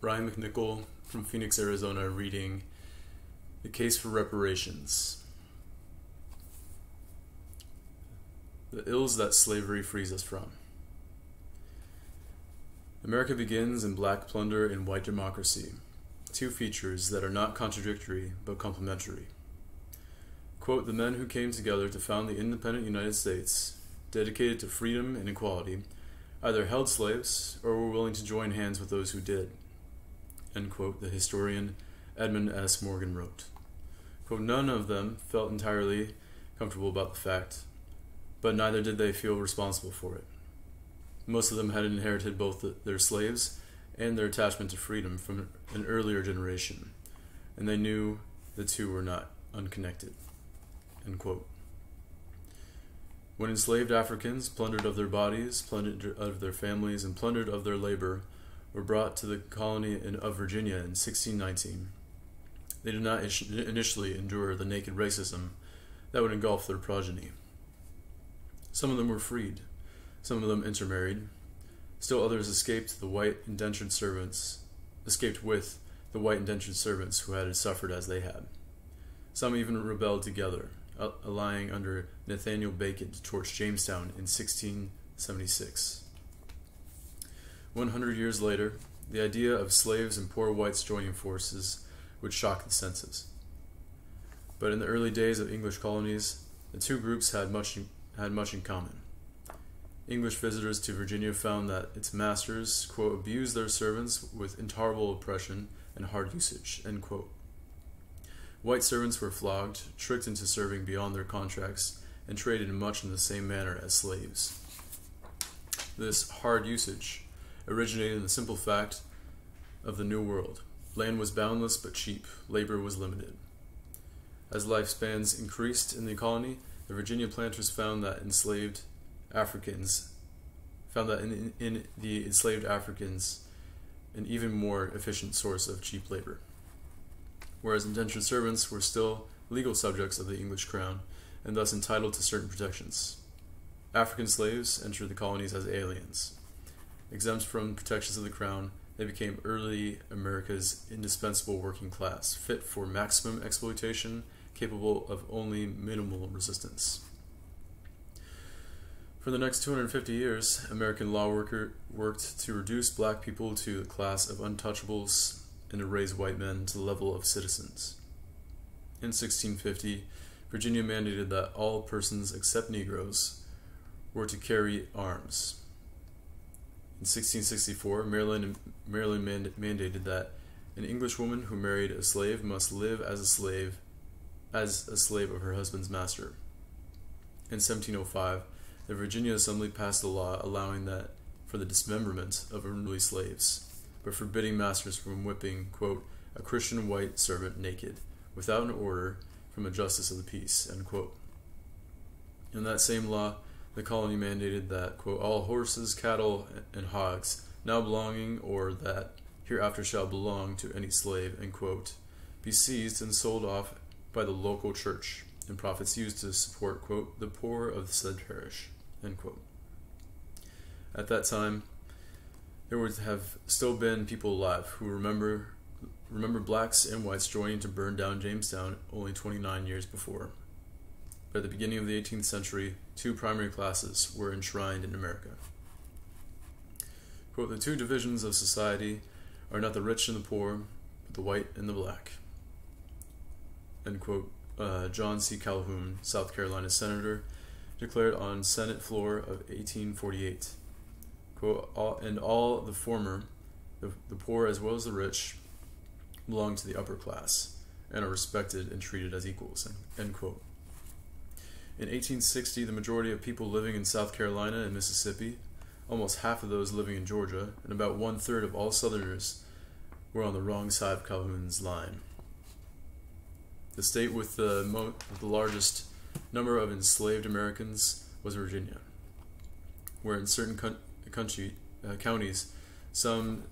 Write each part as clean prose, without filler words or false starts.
Brian McNicole from Phoenix, Arizona, reading The Case for Reparations. The ills that slavery frees us from. America begins in black plunder and white democracy, two features that are not contradictory but complementary. Quote, the men who came together to found the independent United States, dedicated to freedom and equality, either held slaves or were willing to join hands with those who did. End quote, the historian Edmund S. Morgan wrote. Quote, none of them felt entirely comfortable about the fact, but neither did they feel responsible for it. Most of them had inherited both their slaves and their attachment to freedom from an earlier generation, and they knew the two were not unconnected. End quote. When enslaved Africans, plundered of their bodies, plundered of their families, and plundered of their labor, were brought to the colony of Virginia in 1619, they did not initially endure the naked racism that would engulf their progeny. Some of them were freed, some of them intermarried, still others escaped with the white indentured servants who had suffered as they had. Some even rebelled together, allying under Nathaniel Bacon to torch Jamestown in 1676. 100 years later, the idea of slaves and poor whites joining forces would shock the senses. But in the early days of English colonies, the two groups had much in common. English visitors to Virginia found that its masters, quote, abused their servants with intolerable oppression and hard usage, end quote. White servants were flogged, tricked into serving beyond their contracts, and traded much in the same manner as slaves. This hard usage originated in the simple fact of the New World. Land was boundless but cheap, labor was limited. As lifespans increased in the colony, the Virginia planters found that in the enslaved Africans an even more efficient source of cheap labor. Whereas indentured servants were still legal subjects of the English crown and thus entitled to certain protections. African slaves entered the colonies as aliens. Exempt from protections of the crown, they became early America's indispensable working class, fit for maximum exploitation, capable of only minimal resistance. For the next 250 years, American law worked to reduce black people to the class of untouchables and to raise white men to the level of citizens. In 1650, Virginia mandated that all persons except Negroes were to carry arms. In 1664, Maryland mandated that an English woman who married a slave must live as a slave of her husband's master. In 1705, the Virginia Assembly passed a law allowing that for the dismemberment of unruly slaves, but forbidding masters from whipping, quote, a Christian white servant naked, without an order from a justice of the peace, end quote. In that same law, the colony mandated that, quote, all horses, cattle, and hogs now belonging or that hereafter shall belong to any slave, end quote, be seized and sold off by the local church, and profits used to support, quote, the poor of the said parish, end quote. At that time, there would have still been people alive who remember blacks and whites joining to burn down Jamestown only 29 years before. But at the beginning of the 18th century, two primary classes were enshrined in America. Quote, the two divisions of society are not the rich and the poor, but the white and the black. End quote. John C. Calhoun, South Carolina senator, declared on Senate floor of 1848. Quote, all the former, the poor as well as the rich, belong to the upper class and are respected and treated as equals, end quote. In 1860, the majority of people living in South Carolina and Mississippi, almost half of those living in Georgia, and about 1/3 of all Southerners were on the wrong side of Calhoun's line. The state with the largest number of enslaved Americans was Virginia, where in certain counties, some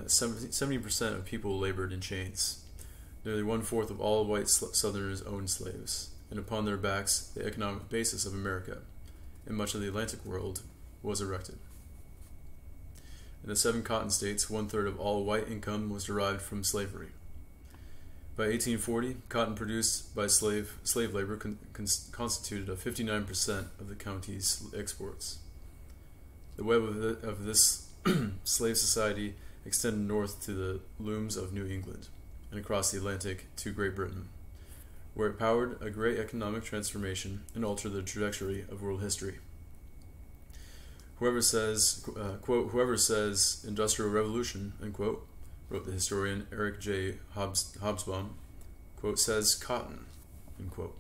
70% of people labored in chains. Nearly 1/4 of all white Southerners owned slaves, and upon their backs the economic basis of America and much of the Atlantic world was erected. In the 7 cotton states, 1/3 of all white income was derived from slavery. By 1840, cotton produced by slave labor constituted 59% of the county's exports. The web of this slave society extended north to the looms of New England and across the Atlantic to Great Britain, where it powered a great economic transformation and altered the trajectory of world history. Whoever says, quote, "Whoever says industrial revolution," unquote, wrote the historian Eric J. Hobsbawm, quote, "says cotton," unquote.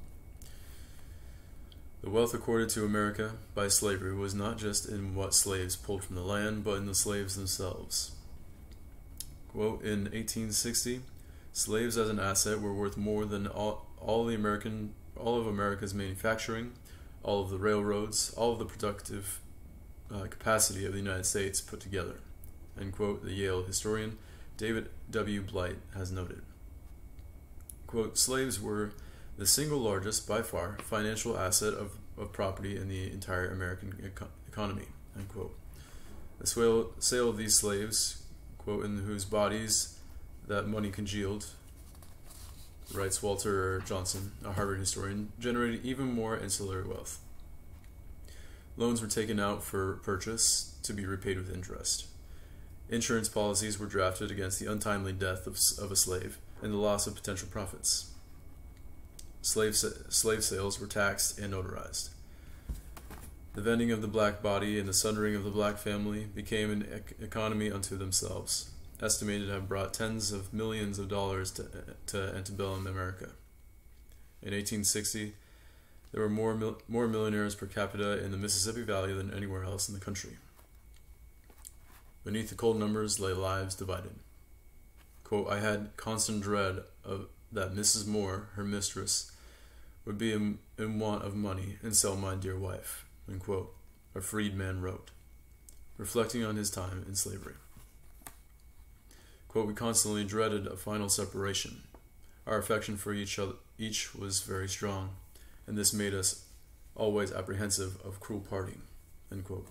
The wealth accorded to America by slavery was not just in what slaves pulled from the land, but in the slaves themselves. Quote, "In 1860, slaves as an asset were worth more than all of America's manufacturing, all of the railroads, all of the productive capacity of the United States put together," end quote, the Yale historian David W. Blight has noted. Quote, "Slaves were the single largest, by far, financial asset of property in the entire American economy," end quote. The sale of these slaves, quote, "in whose bodies that money congealed," writes Walter Johnson, a Harvard historian, "generated even more ancillary wealth. Loans were taken out for purchase to be repaid with interest. Insurance policies were drafted against the untimely death of a slave and the loss of potential profits. Slave sales were taxed and notarized. The vending of the black body and the sundering of the black family became an economy unto themselves, estimated to have brought tens of millions of dollars to antebellum America. In 1860, there were more millionaires per capita in the Mississippi Valley than anywhere else in the country. Beneath the cold numbers lay lives divided. Quote, "I had constant dread of that Mrs. Moore, her mistress, would be in want of money and sell my dear wife," end quote, a freedman wrote, reflecting on his time in slavery. Quote, "We constantly dreaded a final separation. Our affection for each was very strong, and this made us always apprehensive of cruel parting," end quote.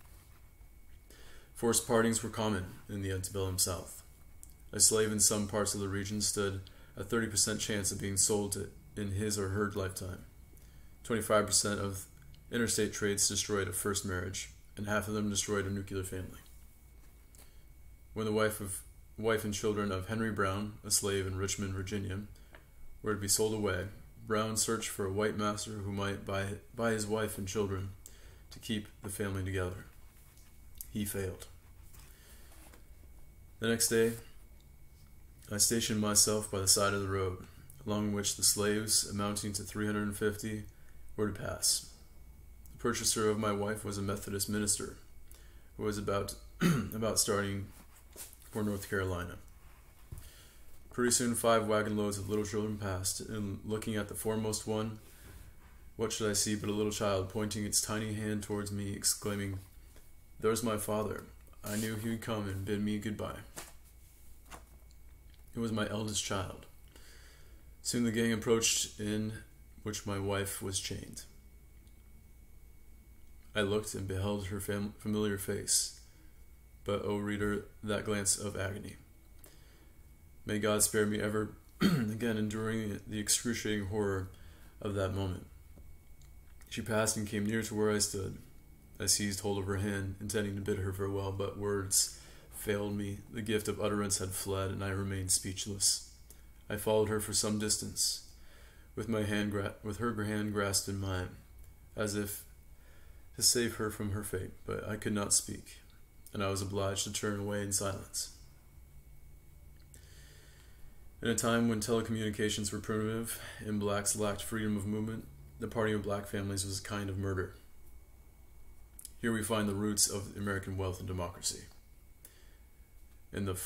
Forced partings were common in the antebellum South. A slave in some parts of the region stood a 30% chance of being sold in his or her lifetime. 25% of interstate trades destroyed a first marriage, and half of them destroyed a nuclear family. When the wife and children of Henry Brown, a slave in Richmond, Virginia, were to be sold away, Brown searched for a white master who might buy his wife and children to keep the family together. He failed. The next day, I stationed myself by the side of the road, along which the slaves, amounting to 350, were to pass. The purchaser of my wife was a Methodist minister who was about starting for North Carolina. Pretty soon 5 wagon loads of little children passed, and looking at the foremost one, what should I see but a little child pointing its tiny hand towards me, exclaiming, "There's my father. I knew he would come and bid me goodbye." It was my eldest child. Soon the gang approached, in which my wife was chained. I looked and beheld her familiar face, but, O reader, that glance of agony. May God spare me ever again enduring the excruciating horror of that moment. She passed and came near to where I stood. I seized hold of her hand, intending to bid her farewell, but words failed me. The gift of utterance had fled, and I remained speechless. I followed her for some distance, with her hand grasped in mine, as if to save her from her fate, but I could not speak, and I was obliged to turn away in silence. In a time when telecommunications were primitive and blacks lacked freedom of movement, the parting of black families was a kind of murder. Here we find the roots of American wealth and democracy. In the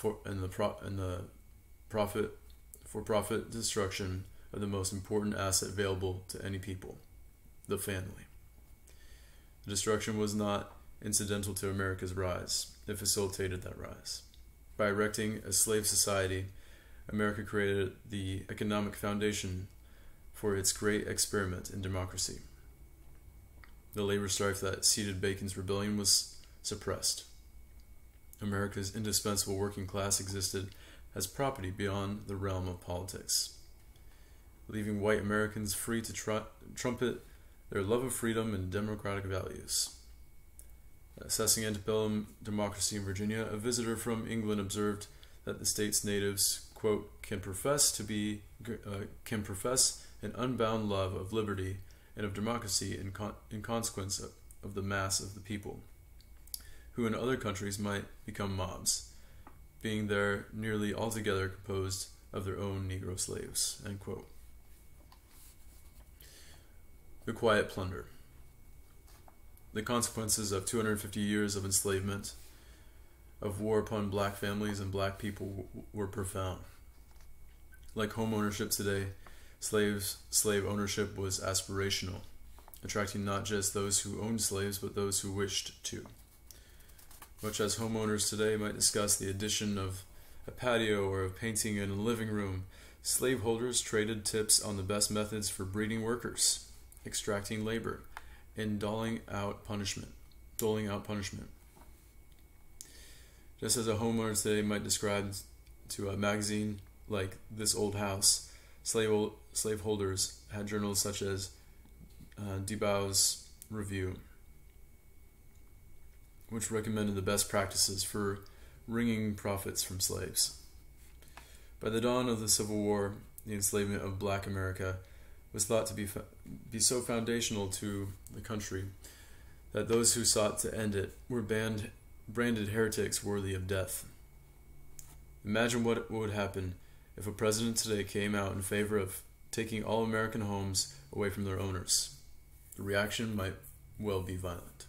for-profit destruction of the most important asset available to any people, the family. The destruction was not incidental to America's rise. It facilitated that rise. By erecting a slave society, America created the economic foundation for its great experiment in democracy. The labor strife that seeded Bacon's rebellion was suppressed. America's indispensable working class existed as property beyond the realm of politics, leaving white Americans free to trumpet their love of freedom and democratic values. Assessing antebellum democracy in Virginia, a visitor from England observed that the state's natives, quote, can profess an unbound love of liberty and of democracy in consequence of the mass of the people, who in other countries might become mobs, being there nearly altogether composed of their own Negro slaves, end quote. The quiet plunder. The consequences of 250 years of enslavement, of war upon black families and black people, were profound. Like home ownership today, slave ownership was aspirational, attracting not just those who owned slaves, but those who wished to. Much as homeowners today might discuss the addition of a patio or of painting in a living room, slaveholders traded tips on the best methods for breeding workers, extracting labor, and doling out punishment. Just as a homeowner today might describe to a magazine like This Old House, slaveholders had journals such as DeBow's Review, which recommended the best practices for wringing profits from slaves. By the dawn of the Civil War, the enslavement of black America was thought to be so foundational to the country that those who sought to end it were branded heretics worthy of death. Imagine what would happen if a president today came out in favor of taking all American homes away from their owners. The reaction might well be violent.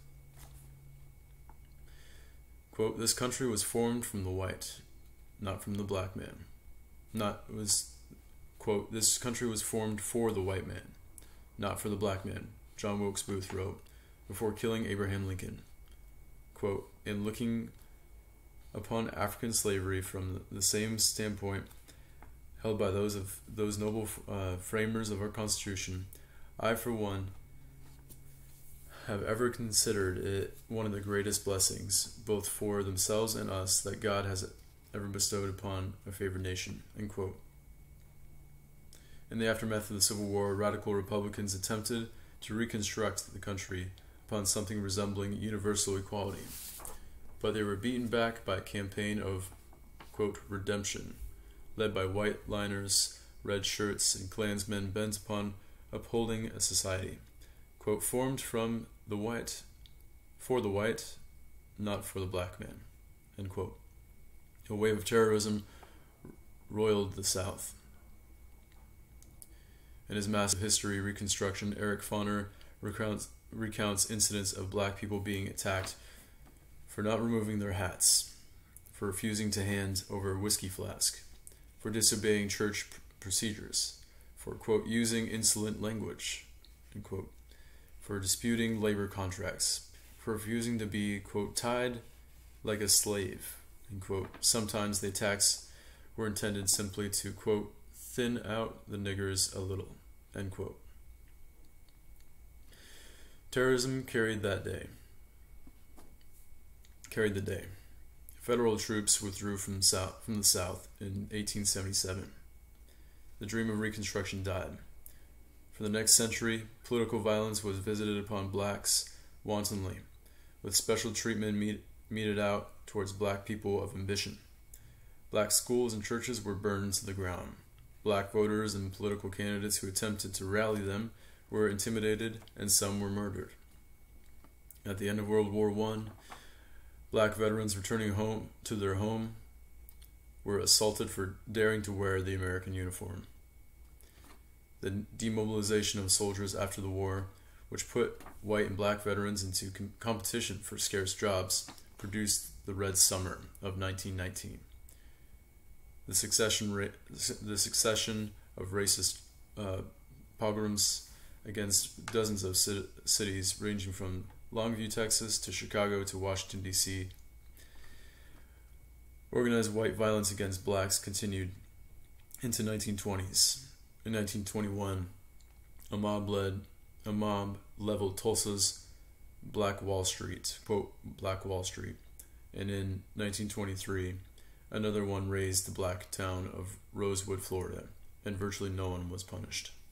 Quote, this country was formed from the white, not from the black man. Quote, this country was formed for the white man, not for the black man, John Wilkes Booth wrote, before killing Abraham Lincoln. Quote, in looking upon African slavery from the same standpoint held by those noble framers of our Constitution, I, for one, have ever considered it one of the greatest blessings, both for themselves and us, that God has ever bestowed upon a favored nation, end quote. In the aftermath of the Civil War, radical Republicans attempted to reconstruct the country upon something resembling universal equality, but they were beaten back by a campaign of, quote, redemption, led by white liners, red shirts, and Klansmen bent upon upholding a society, quote, formed from the white, for the white, not for the black man, end quote. A wave of terrorism roiled the South. In his massive history reconstruction, Eric Foner recounts incidents of black people being attacked for not removing their hats, for refusing to hand over a whiskey flask, for disobeying church procedures, for, quote, using insolent language, end quote, for disputing labor contracts, for refusing to be, quote, tied like a slave, end quote. Sometimes the attacks were intended simply to, quote, thin out the niggers a little, end quote. Terrorism carried the day. Federal troops withdrew from the South in 1877. The dream of Reconstruction died. For the next century, political violence was visited upon blacks wantonly, with special treatment meted out towards black people of ambition. Black schools and churches were burned to the ground. Black voters and political candidates who attempted to rally them were intimidated, and some were murdered. At the end of World War I, black veterans returning home to their home were assaulted for daring to wear the American uniform. The demobilization of soldiers after the war, which put white and black veterans into competition for scarce jobs, produced the Red Summer of 1919. The succession of racist pogroms against dozens of cities ranging from Longview, Texas to Chicago to Washington, D.C. Organized white violence against blacks continued into 1920s. In 1921, a mob leveled Tulsa's Black Wall Street, quote, Black Wall Street, and in 1923, another one razed the black town of Rosewood, Florida, and virtually no one was punished.